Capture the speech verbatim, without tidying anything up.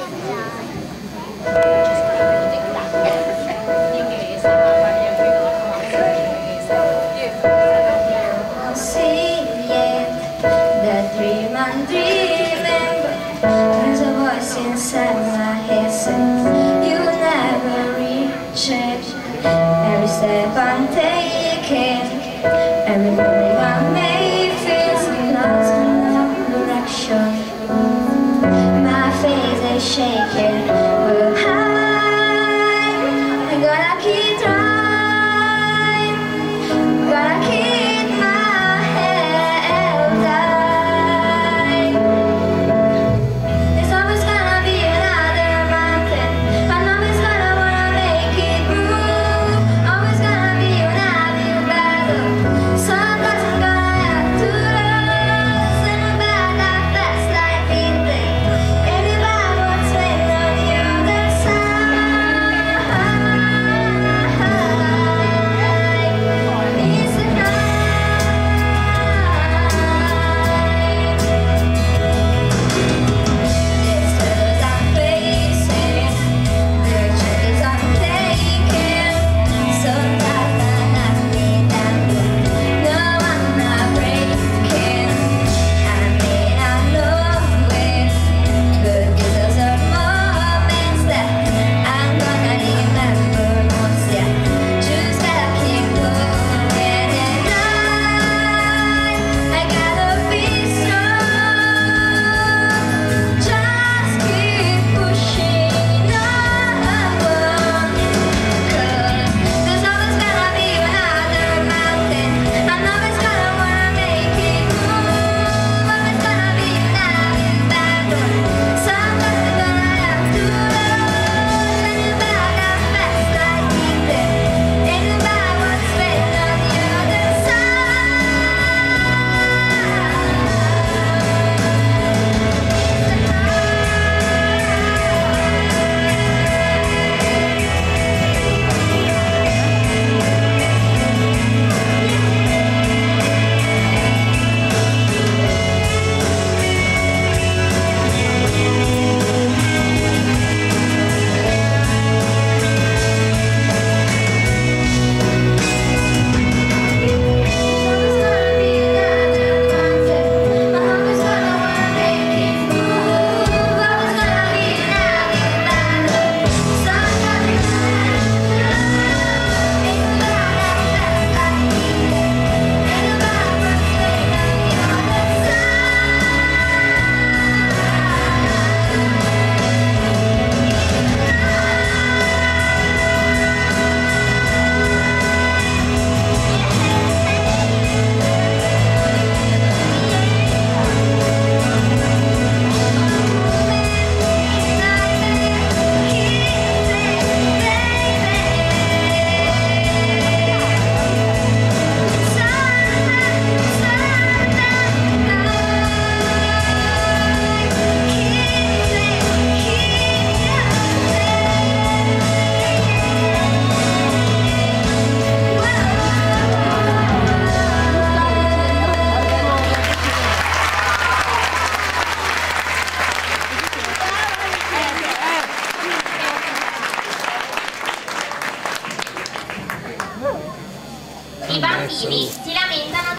I'm dreaming, but there's a voice inside my head saying you will never reach it. Every step I'm taking, every morning I make feels lost in no direction. My face is shaking, but I'm gonna keep trying, gonna keep my head high. There's always gonna be another mountain. I know it's gonna wanna make it move. Always gonna be an uphill battle. Sometimes I'm gonna have to lose, and I'm bad at fast like it did. Anybody wants to win on the other side. It's the night. I bambini si lamentano